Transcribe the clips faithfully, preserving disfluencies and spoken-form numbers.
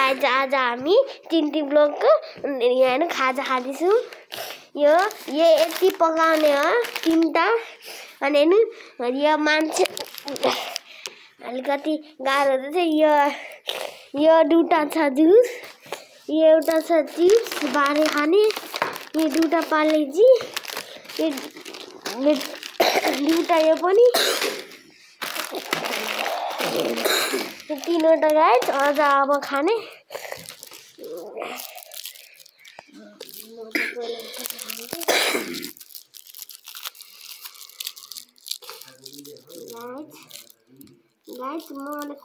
Guys आज हामी टिन्टी ब्लगको यहाँ हेर्नु खाजा खाँदैछौँ। यो यो यति पकाउने हो तिनवटा अनि हेर्नु यो मान्छे अलिकति गाह्रो हुँदैछ। यो यो दुईवटा छ जुस, यो एउटा छ चिप्स बारे खाने, यो दुईवटा पार्लेजी, यो दुईवटा यो पनि तीनवटा गाइज अझ अब खाने। गाइज म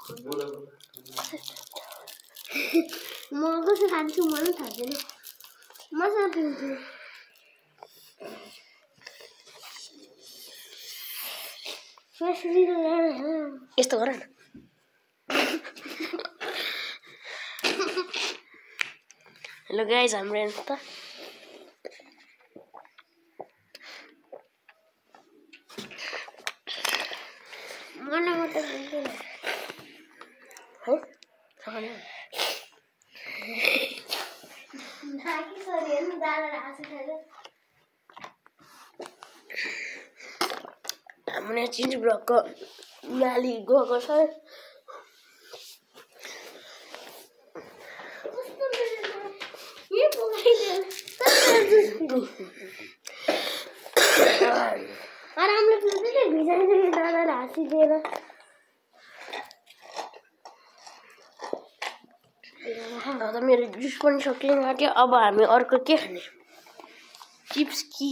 म कसो खान्छु मलाई थाहा छैन, मसँग पिउँछु। यस्तो गर न। हेलो गाइज हाम्रो हेर्नु त मलाई मात्रै दिँदैन है खाने नाकी सरी हेर्नु दादा हाँसो खाएर हाम्रो चिन्टी ब्लकको नाली गएको छ। आरामले पिउँदै भिजाइदियो दादाले हाँसिदिएर। अब मेरो जुस पनि सकिन आँट्यो। अब हामी अर्को के खाने? चिप्स कि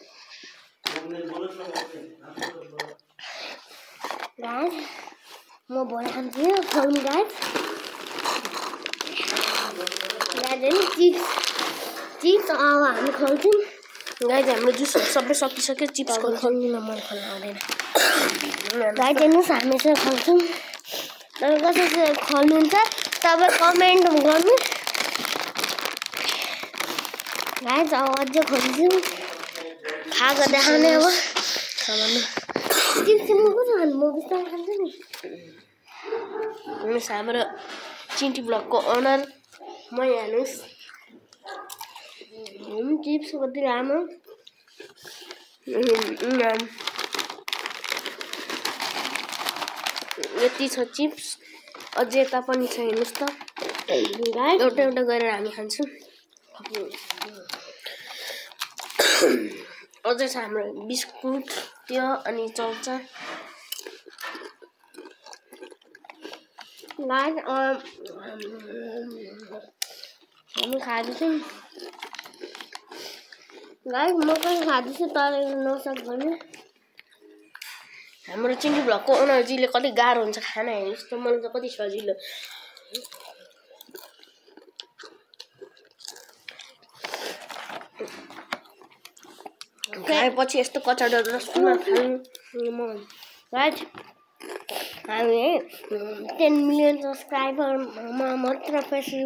गाइस म भोलि खान्छु खुवाउनु गाइस। गाइस नि चिप्स चिप्स अब हामी खुवाउँछौँ। गाइस हाम्रो जुस सबै सकिसक्यो। चिप्स खुवाउनु मन खान आउँदैन। गाइस हेर्नुहोस् हामी यसरी खुवाउँछौँ। तपाईँ कसरी खुवाउनुहुन्छ तपाईँ कमेन्ट गर्नु गाइस। अब अझै खुवाउँछौँ खाएको देखाउने। अब चिप्स म कसो खानु म बिस्तारै खान्छु नि। हेर्नुहोस् हाम्रो चिन्टी ब्लकको ओनर म हेर्नुहोस् चिप्स कति राम्रो यति छ चिप्स। अझै यता पनि छ हेर्नुहोस् त। एउटा एउटा गरेर हामी खान्छौँ। अझै छ हाम्रो बिस्कुट त्यो अनि चौचा। गाइस हामी खाँदैछौँ। गाइस म पनि खाँदैछु तर नसक भने हाम्रो चिन्टी ब्लकको ओनरजीले कति गाह्रो हुन्छ खाना हेर्नुहोस् त। मलाई त कति सजिलो। खाएपछि यस्तो कचडा रसमा खानु गाइस। हामी टेन मिलियन सब्सक्राइबरमा मात्र फेसबुक